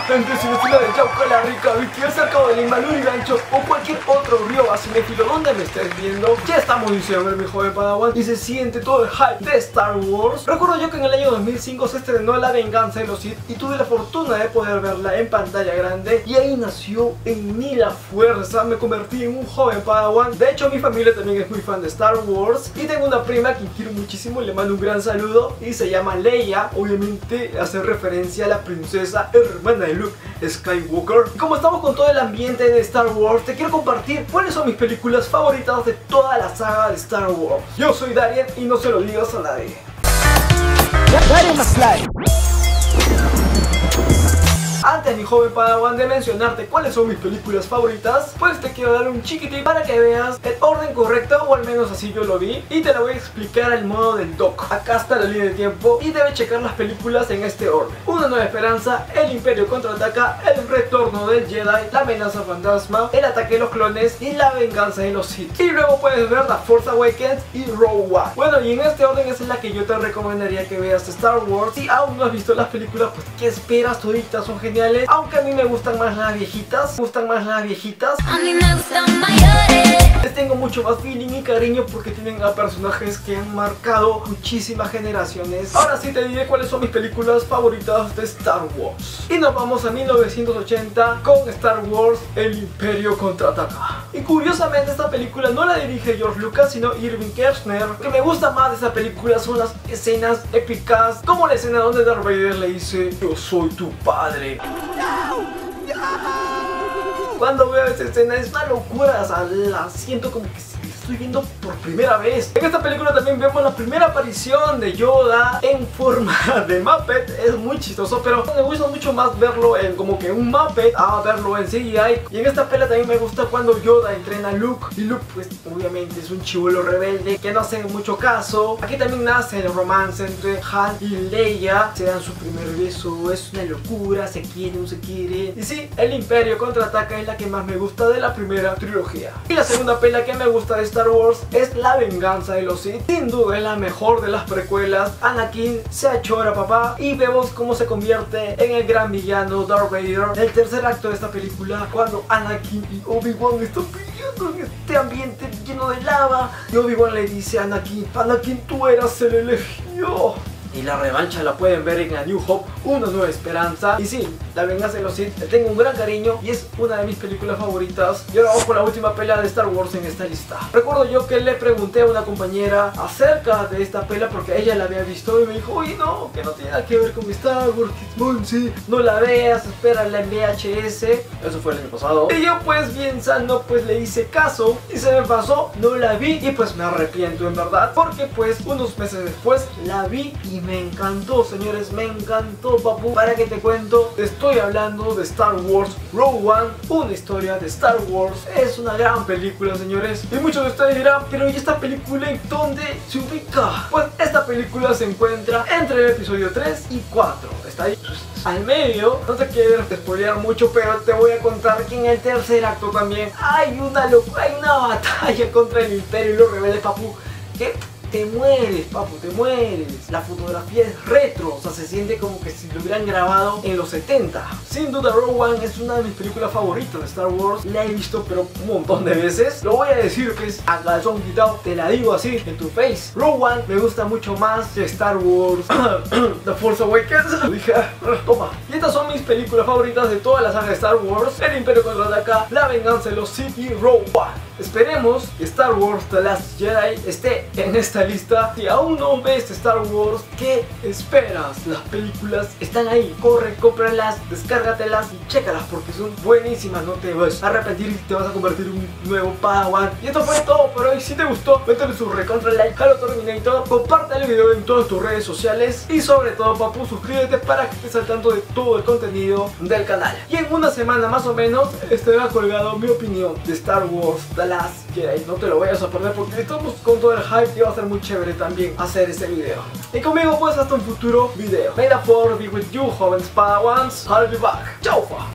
Gente, si vecino de Yauca la Rica, Vicky, el cercado de Lima, Luri Gancho o cualquier otro río cinéfilo donde me estés viendo, ya estamos en diciembre, mi joven Padawan, y se siente todo el hype de Star Wars. Recuerdo yo que en el año 2005 se estrenó La Venganza de los Sith y tuve la fortuna de poder verla en pantalla grande, y ahí nació en mí la fuerza, me convertí en un joven Padawan. De hecho, mi familia también es muy fan de Star Wars y tengo una prima que quiero muchísimo, le mando un gran saludo, y se llama Leia, obviamente hace referencia a la princesa hermana de Luke Skywalker. Y como estamos con todo el ambiente de Star Wars, te quiero compartir cuáles son mis películas favoritas de toda la saga de Star Wars. Yo soy Darien y no se lo digas a nadie. Antes, mi joven Padawan, de mencionarte cuáles son mis películas favoritas, pues te quiero dar un chiquitín para que veas el orden correcto, o al menos así yo lo vi, y te la voy a explicar al modo del doc. Acá está la línea de tiempo y debes checar las películas en este orden: Una Nueva Esperanza, El Imperio Contraataca, El Retorno del Jedi, La Amenaza Fantasma, El Ataque de los Clones y La Venganza de los Sith. Y luego puedes ver The Force Awakens y Rogue One. Bueno, y en este orden es en la que yo te recomendaría que veas Star Wars. Si aún no has visto las películas, pues ¿qué esperas? Toditas son geniales. Aunque a mí me gustan más las viejitas. A mí me gustan mayores. Les tengo mucho más feeling y cariño porque tienen a personajes que han marcado muchísimas generaciones. Ahora sí te diré cuáles son mis películas favoritas de Star Wars. Y nos vamos a 1980 con Star Wars El Imperio Contraataca. Y curiosamente esta película no la dirige George Lucas, sino Irving Kershner. Lo que me gusta más de esta película son las escenas épicas, como la escena donde Darth Vader le dice: yo soy tu padre. Cuando veo esa escena es una locura, o sea, la siento como que estoy viendo por primera vez. En esta película también vemos la primera aparición de Yoda en forma de Muppet. Es muy chistoso, pero me gusta mucho más verlo en como que un Muppet a verlo en CGI. Y en esta peli también me gusta cuando Yoda entrena a Luke, y Luke pues obviamente es un chibolo rebelde que no hace mucho caso. Aquí también nace el romance entre Han y Leia, se dan su primer beso, es una locura, se quieren, se quiere. Y sí, El Imperio Contraataca es la que más me gusta de la primera trilogía. Y la segunda peli que me gusta de Star Wars es La Venganza de los Sith. Sin duda es la mejor de las precuelas. Anakin se achora, papá, y vemos cómo se convierte en el gran villano Darth Vader. El tercer acto de esta película, cuando Anakin y Obi-Wan están peleando en este ambiente lleno de lava, y Obi-Wan le dice a Anakin: Anakin, tú eras el elegido. Y la revancha la pueden ver en A New Hope, Una Nueva Esperanza. Y sí, La Venganza de los Sith le tengo un gran cariño y es una de mis películas favoritas. Y ahora vamos con la última pelea de Star Wars en esta lista. Recuerdo yo que le pregunté a una compañera acerca de esta pelea porque ella la había visto y me dijo: oye, no, que no tiene nada que ver con Star Wars, Monsi, no la veas, espérala en VHS. Eso fue el año pasado. Y yo pues bien sano pues le hice caso y se me pasó, no la vi, y pues me arrepiento en verdad, porque pues unos meses después la vi y me encantó, señores, me encantó, papu. ¿Para qué te cuento? Te estoy hablando de Star Wars Rogue One, una historia de Star Wars. Es una gran película, señores. Y muchos de ustedes dirán: pero ¿y esta película en dónde se ubica? Pues esta película se encuentra entre el episodio 3 y 4. Está ahí al medio. No te quiero spoilear mucho, pero te voy a contar que en el tercer acto también hay una batalla contra el Imperio y los rebeldes, papu, que te mueres, papu, te mueres. La fotografía es retro, o sea, se siente como que si lo hubieran grabado en los 70. Sin duda, Rogue One es una de mis películas favoritas de Star Wars. La he visto pero un montón de veces. Lo voy a decir que es a calzón quitado, te la digo así en tu face. Rogue One me gusta mucho más que Star Wars The Force Awakens. Lo dije, toma. Y estas son mis películas favoritas de toda la saga de Star Wars: El Imperio Contraataca, La Venganza de los Sith y Rogue One. Esperemos que Star Wars The Last Jedi esté en esta lista. Si aún no ves Star Wars, ¿qué esperas? Las películas están ahí. Corre, cómpralas, descárgatelas y chécalas porque son buenísimas. No te vas a arrepentir y te vas a convertir en un nuevo Padawan. Y esto fue todo por hoy. Si te gustó, métele su recontra like, Halo Terminator, comparte el video en todas tus redes sociales y sobre todo, papu, suscríbete para que estés al tanto de todo el contenido del canal. Y en una semana más o menos estará colgado mi opinión de Star Wars The Last Jedi. No te lo vayas a perder porque estamos con todo el hype y va a ser muy chévere también hacer este video. Y conmigo pues hasta un futuro video. May the Force be with you, jóvenes Padawans. I'll be back. Chau, fa.